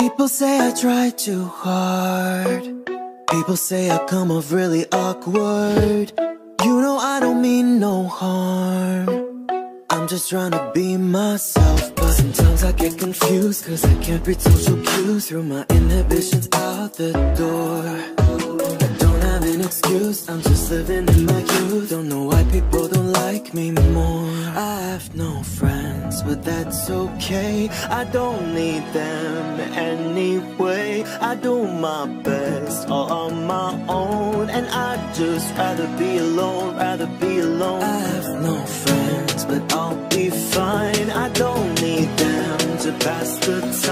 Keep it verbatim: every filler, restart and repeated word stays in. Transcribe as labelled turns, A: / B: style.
A: People say I try too hard. People say I come off really awkward. You know I don't mean no harm. I'm just trying to be myself. But sometimes I get confused, cause I can't read social cues. Through my inhibitions out the door. I don't have an excuse, I'm just living in my youth. Don't know why people don't like me more. I have no friends, but that's okay. I don't need them anyway. I do my best all on my own, and I'd just rather be alone, rather be alone. I have no friends, but I'll be fine. I don't need them to pass the